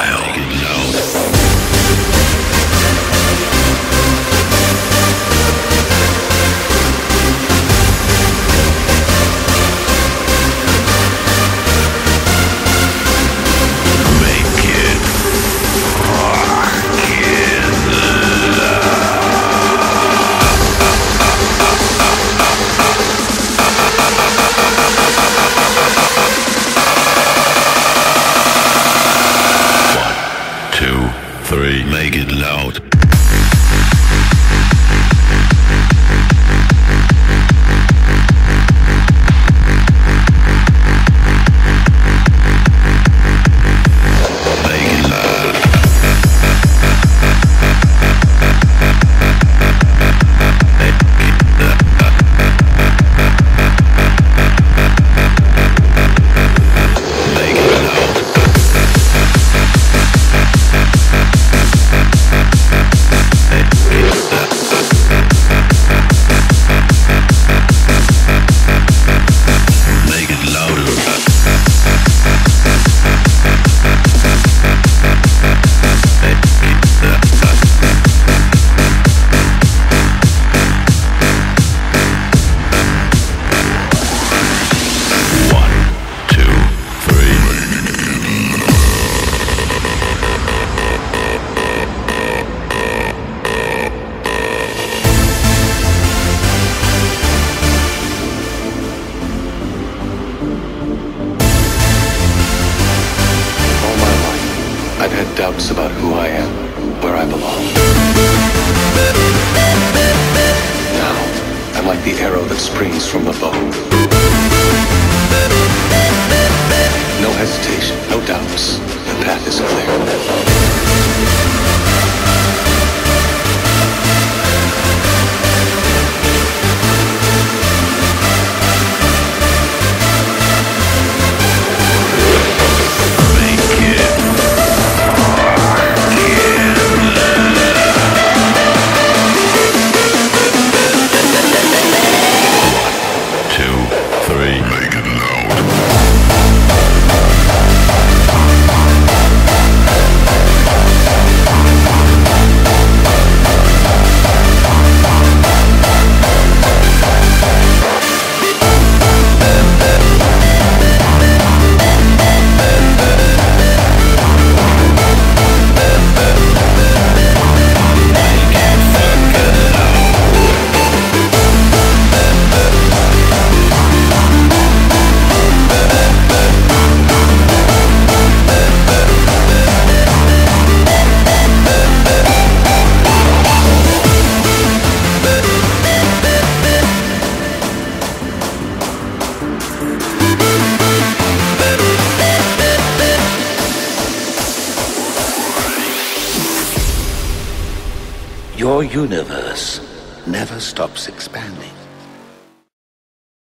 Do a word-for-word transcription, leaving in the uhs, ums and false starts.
style. Make it loud. Three, make it loud. I've had doubts about who I am, where I belong. Now, I'm like the arrow that springs from the bow. No hesitation, no doubts. The path is clear. Your universe never stops expanding.